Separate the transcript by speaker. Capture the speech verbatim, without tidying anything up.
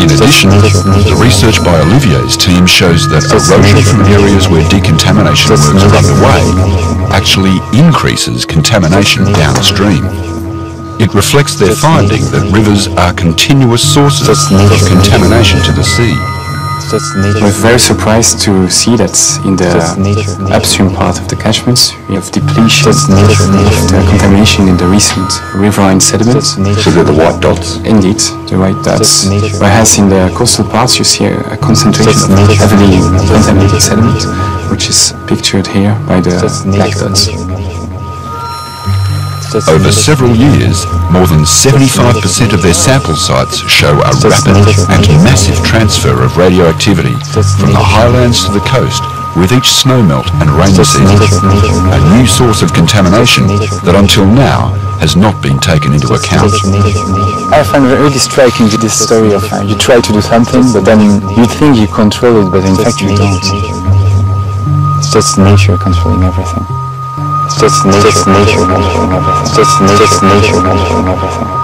Speaker 1: In addition, the research by Olivier's team shows that erosion from areas where decontamination works are underway actually increases contamination downstream. It reflects their finding that rivers are continuous sources of contamination to the sea.
Speaker 2: We're very surprised to see that in the upstream part of the catchments we have depletion of the contamination in the recent riverine sediments.
Speaker 1: So they're the white dots?
Speaker 2: Indeed, the white dots. Whereas in the coastal parts you see a, a concentration of heavily contaminated sediment, which is pictured here by the black dots.
Speaker 1: Over several years, more than seventy-five percent of their sample sites show a rapid and massive transfer of radioactivity from the highlands to the coast with each snowmelt and rainy season, a new source of contamination that until now has not been taken into account.
Speaker 3: I find it really striking this story of uh, you try to do something, but then you think you control it, but in fact you don't. It's just nature controlling everything. It's just nature, nature controlling everything. It's just nature, nature controlling everything.